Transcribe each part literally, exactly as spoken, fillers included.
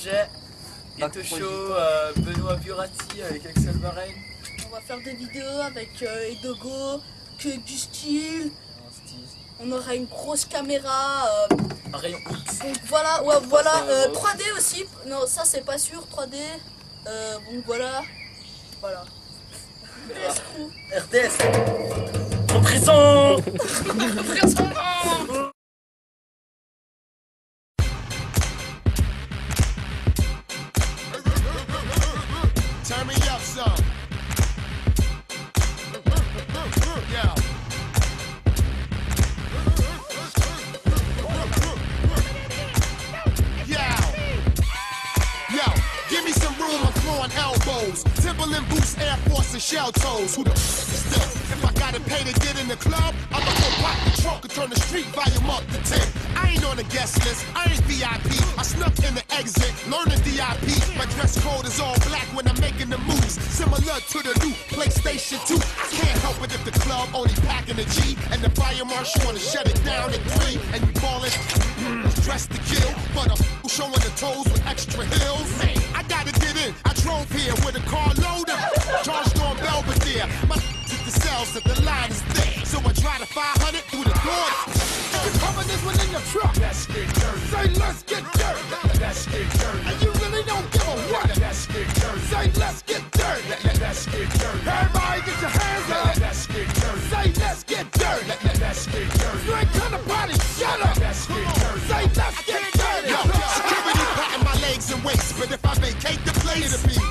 projet. Ghetto Show, euh, Benoît Burati avec Axel Varenne. On va faire des vidéos avec euh, Edogo, que du style. On aura une grosse caméra. Euh, Un rayon X. Donc voilà, ouais, voilà. Euh, trois D aussi. Non, ça c'est pas sûr, trois D. Euh, donc voilà. Voilà. R D S Crew. R D S. En prison. En prison. Turn me up some. Yeah. Yo, give me some room, I'm throwing elbows. Timberland boots, Air Force, and shell toes. Who the f is this? If I gotta pay to get in the club, I'ma go pop the trunk and turn the street volume up to ten. I ain't on the guest list, I ain't V I P. I snuck in the exit, learning D I P. My dress code is all black when I'm making the moves. Similar to the new PlayStation two. I can't help it if the club only packing a G. And the fire marshal wanna shut it down at three. And you ballin', mm, dressed to kill. But a f showing the toes with extra heels. Man, I gotta get in. I drove here with a car loaded. Charged on Belvedere. My hit the cells that the line is thick. So I try to five hundred through the door. You cover this one in your truck. Let's get dirty. Say let's get dirty. Let's get dirty. And you really don't give a what. Let's get dirty. Say let's get dirty. Let's get dirty. Everybody get your hands up. Let's get dirty. Say let's get dirty. Let's get dirty. You ain't come to party. Shut up. Let's get dirty. Say let's get dirty. Yo, security patting my legs and waist, but if I vacate the place, it'll be.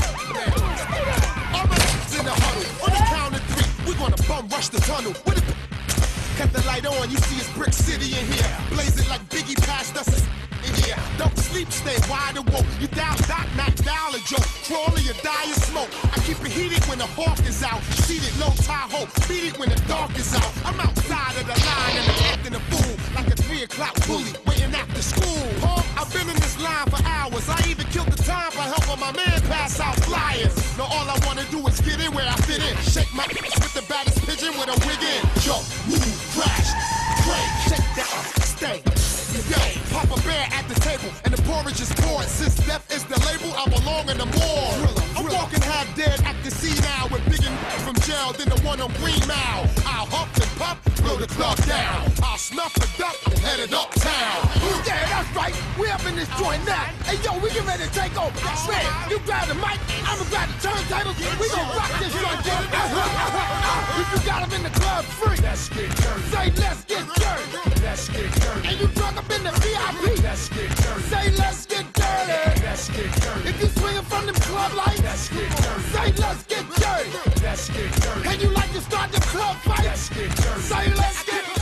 All my in the huddle. On the count of three, we're gonna bum rush the tunnel. With it. Cut the light on, you see it's Brick City in here. Blazing like Biggie passed us in here. Don't sleep, stay wide awoke. You down, doc, knock down a joke. Crawl or you die in smoke. I keep it heated when the hawk is out. Seated low Tahoe, beat it when the dark is out. I'm outside of the line and I'm acting a fool. Like a three o'clock bully waiting after school. Huh? I've been in this line for hours. I even killed the time by helping my man pass out flyers. Now all I wanna do is get in where I fit in. Shake my ass with the baddest pigeon with a wig in. Jump, move, crash, break, shake that, stay. Yo, Papa Bear at the table, and the porridge is poured. Since death is the label, I belong in the morgue. I'm walking half dead at the sea now, with bigger from jail than the one on Green Mile. I'll huff and puff, blow the club down. I'll snuff the duck, headed uptown. Yeah, that's right, we up in this joint now. Hey yo, we get ready to take over. Man, you grab the mic, I'ma grab the turntables. We gon' rock this joint, baby. If you got them in the club free, let's get dirty. Say let's get dirty. Let's get dirty. And you drunk up in the V I P, let's get dirty. Say let's get dirty. Let's get dirty. If you swinging from them club lights, let's get dirty. Say let's get dirty. Let's get dirty. And you like to start the club fight, let's get dirty. Say let's get dirty.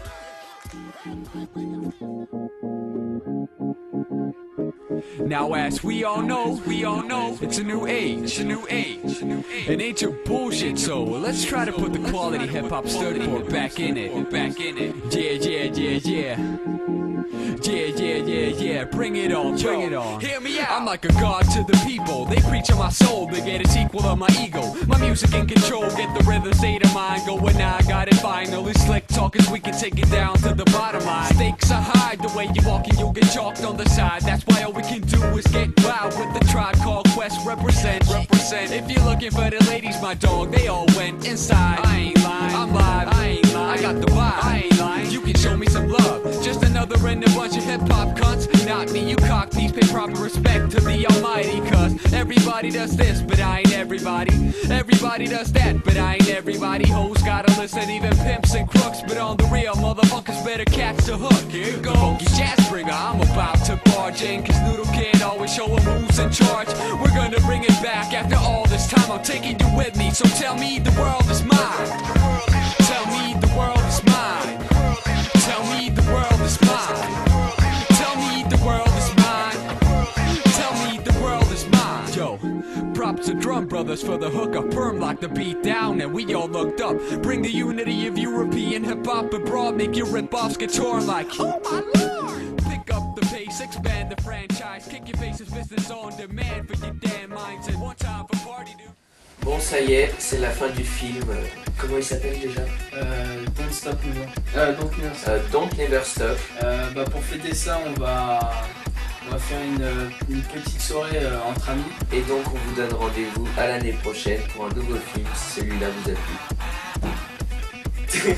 Now as we all know, we all know, it's a new age, a new age, an age of bullshit. So let's try to put the quality hip hop study board back in it, back in it. Yeah, yeah, yeah, yeah. Yeah, yeah, yeah, yeah, bring it on, bring it on. Hear me out. I'm like a god to the people. They preach on my soul, they get a sequel of my ego. My music in control, get the rhythm state of mind going. Now I got it finally. Slick talkers, we can take it down to the bottom line. Stakes are high, the way you walk and you'll get chalked on the side. That's why all we can do is get wild with the Tribe Called Quest. Represent, represent. If you're looking for the ladies, my dog, they all went inside. I ain't lying, I'm live, I ain't lying. I got the vibe, I ain't lying. You can show me some love. Just another in a bunch of hip-hop cunts. Not me, you cockneys, pay proper respect to the almighty. Cause everybody does this, but I ain't everybody. Everybody does that, but I ain't everybody. Hoes gotta listen, even pimps and crooks. But on the real, motherfuckers better catch the hook. Here it goes. Funky jazz bringer, I'm about to barge in. Cause Noodle Kid always showing who's in charge. We're gonna bring it back after all this time. I'm taking you with me, so tell me the world is mine. Tell me the world is mine. Tell me the world is mine. Tell me the world is mine. Tell me the world is mine. Yo, props to Drum Brothers for the hook up. Perm lock the beat down and we all looked up. Bring the unity of European hip-hop abroad. Make your rip-offs get torn like, oh my lord. Pick up the pace, expand the franchise. Kick your faces, business on demand for your damn minds. And one time for party, dude. Bon, ça y est, c'est la fin du film. Comment il s'appelle déjà? euh, Don't Stop Never. Euh, Don't Never Stop. Euh, Don't Never Stop. Euh, bah, pour fêter ça, on va, On va faire une, une petite soirée euh, entre amis. Et donc on vous donne rendez-vous à l'année prochaine pour un nouveau film si celui-là vous a plu.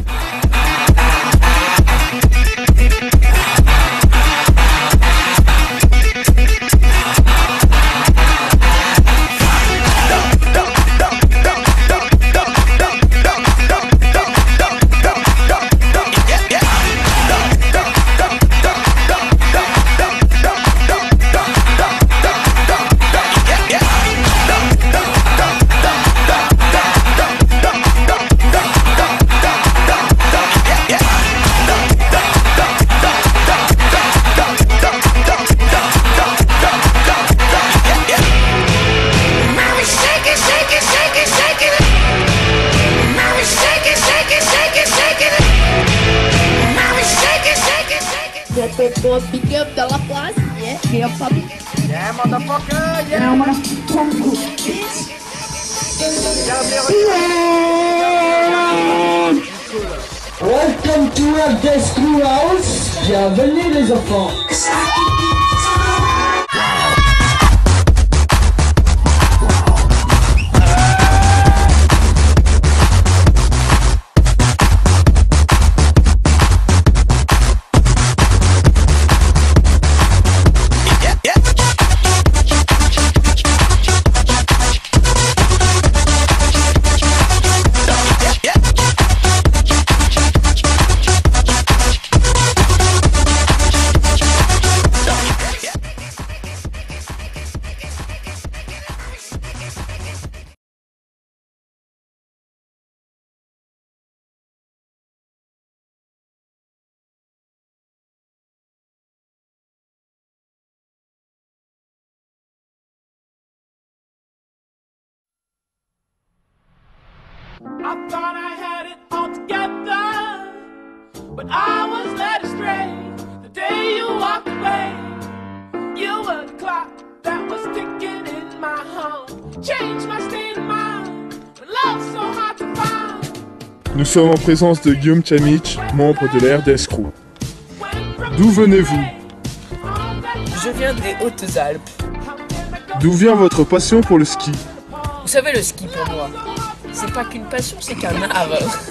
Pour pick up dans la place, yeah, yeah, papi. Yeah, motherfucker! Yeah! Yeah, motherfucker, bitch. Welcome to R D S Crew House. Bienvenue les enfants. I thought I had it all together, but I was led astray. The day you walked away, you were the clock that was ticking in my heart. Changed my state of mind, but love's so hard to find. Nous sommes en présence de Guillaume Chamic, membre de la R D S Crew. D'où venez-vous? Je viens des Hautes-Alpes. D'où vient votre passion pour le ski? Vous savez, le ski pour moi, c'est pas qu'une passion, c'est qu'un art.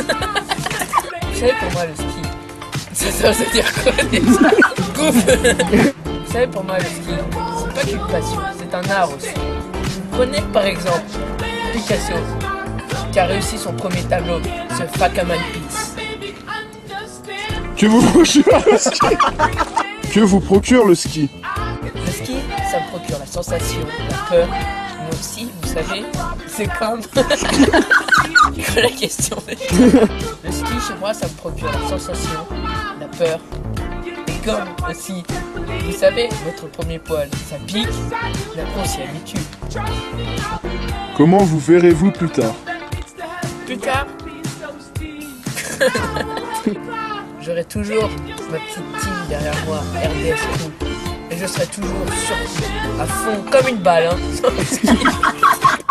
Vous savez, pour moi, le ski, c'est ça veut dire quoi déjà? Vous savez, pour moi, le ski, c'est pas qu'une passion, c'est un art aussi. Prenez par exemple Picasso, qui a réussi son premier tableau, ce Fakaman Peace. Que vous procure le ski? Que vous procure le ski? Le ski, ça me procure la sensation, la peur, mais aussi, vous savez, c'est comme... la question. Le ski, chez moi, ça me procure la sensation, la peur, et comme aussi, vous savez, votre premier poil, ça pique, mais après on s'y habitue. Comment vous verrez-vous plus tard? Plus tard, j'aurai toujours ma petite team derrière moi, R D S Crew. Et je serai toujours sur à fond, comme une balle, hein, sur le ski.